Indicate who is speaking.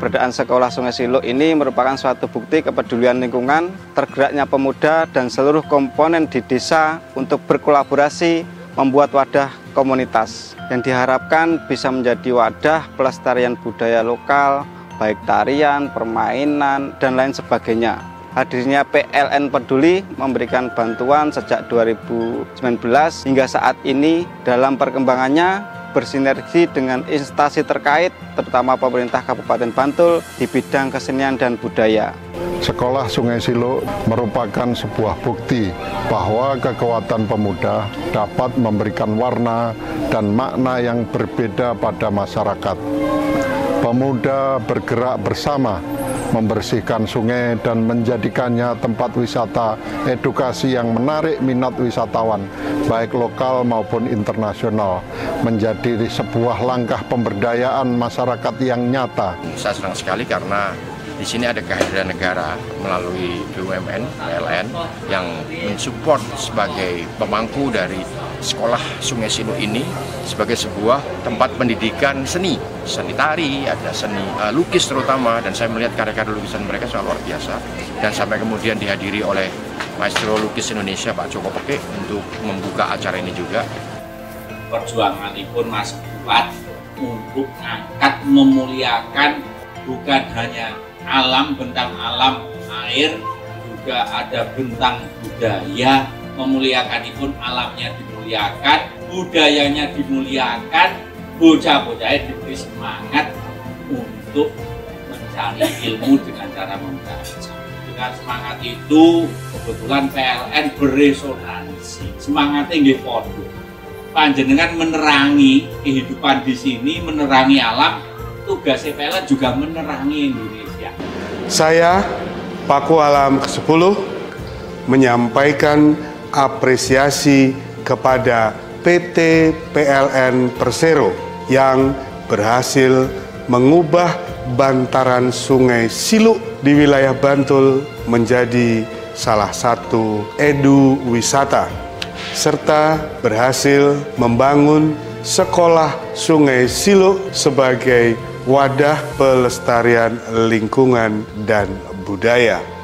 Speaker 1: keberadaan sekolah Sungai Siluk ini merupakan suatu bukti kepedulian lingkungan, tergeraknya pemuda dan seluruh komponen di desa untuk berkolaborasi membuat wadah komunitas yang diharapkan bisa menjadi wadah pelestarian budaya lokal, baik tarian, permainan, dan lain sebagainya. Hadirnya PLN Peduli memberikan bantuan sejak 2019 hingga saat ini dalam perkembangannya bersinergi dengan instansi terkait, terutama pemerintah Kabupaten Bantul di bidang kesenian dan budaya.
Speaker 2: Sekolah Sungai Siluk merupakan sebuah bukti bahwa kekuatan pemuda dapat memberikan warna dan makna yang berbeda pada masyarakat. Pemuda bergerak bersama, membersihkan sungai dan menjadikannya tempat wisata edukasi yang menarik minat wisatawan, baik lokal maupun internasional, menjadi sebuah langkah pemberdayaan masyarakat yang nyata.
Speaker 3: Saya senang sekali karena di sini ada kehadiran negara melalui BUMN, PLN, yang mensupport sebagai pemangku dari sekolah Sungai Siluk ini sebagai sebuah tempat pendidikan seni tari, ada seni lukis terutama, dan saya melihat karya-karya lukisan mereka sangat luar biasa, dan sampai kemudian dihadiri oleh Maestro Lukis Indonesia Pak Joko Peke untuk membuka acara ini juga.
Speaker 4: Perjuanganipun Mas Buat untuk mengangkat, memuliakan bukan hanya alam, bentang alam, air, juga ada bentang budaya, memuliakanipun alamnya dimuliakan, budayanya dimuliakan, bocah-bocahnya diberi semangat untuk mencari ilmu dengan cara membaca. Dengan semangat itu, kebetulan PLN beresonansi, semangatnya nggih padha. Panjenengan menerangi kehidupan di sini, menerangi alam, tugas PLN juga menerangi Indonesia.
Speaker 5: Saya, Paku Alam ke-10, menyampaikan apresiasi kepada PT PLN Persero yang berhasil mengubah bantaran Sungai Siluk di wilayah Bantul menjadi salah satu edu wisata, serta berhasil membangun sekolah Sungai Siluk sebagai wadah pelestarian lingkungan dan budaya.